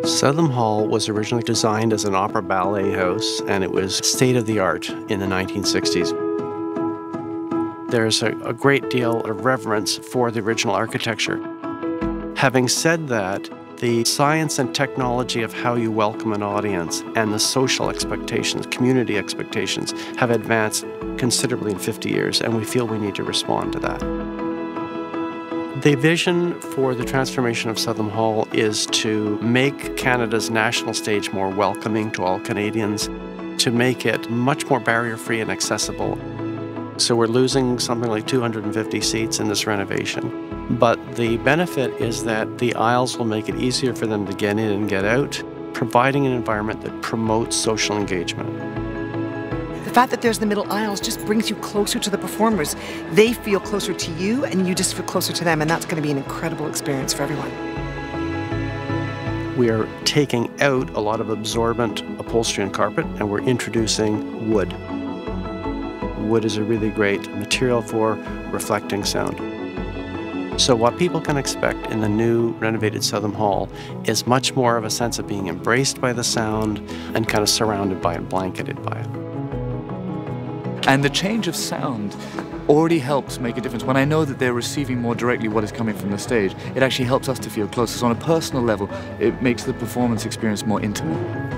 Southam Hall was originally designed as an opera ballet house, and it was state-of-the-art in the 1960s. There's a great deal of reverence for the original architecture. Having said that, the science and technology of how you welcome an audience and the social expectations, community expectations, have advanced considerably in 50 years, and we feel we need to respond to that. The vision for the transformation of Southam Hall is to make Canada's national stage more welcoming to all Canadians, to make it much more barrier-free and accessible. So we're losing something like 250 seats in this renovation. But the benefit is that the aisles will make it easier for them to get in and get out, providing an environment that promotes social engagement. The fact that there's the middle aisles just brings you closer to the performers. They feel closer to you, and you just feel closer to them, and that's going to be an incredible experience for everyone. We are taking out a lot of absorbent upholstery and carpet, and we're introducing wood. Wood is a really great material for reflecting sound. So what people can expect in the new renovated Southam Hall is much more of a sense of being embraced by the sound and kind of surrounded by it, blanketed by it. And the change of sound already helps make a difference. When I know that they're receiving more directly what is coming from the stage, it actually helps us to feel closer. So on a personal level, it makes the performance experience more intimate.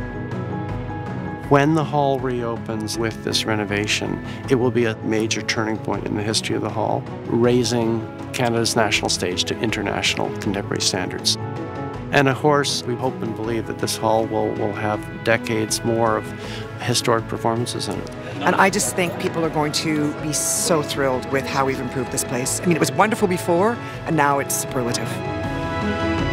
When the hall reopens with this renovation, it will be a major turning point in the history of the hall, raising Canada's national stage to international contemporary standards. And of course, we hope and believe that this hall will have decades more of historic performances in it. And I just think people are going to be so thrilled with how we've improved this place. I mean, it was wonderful before, and now it's superlative.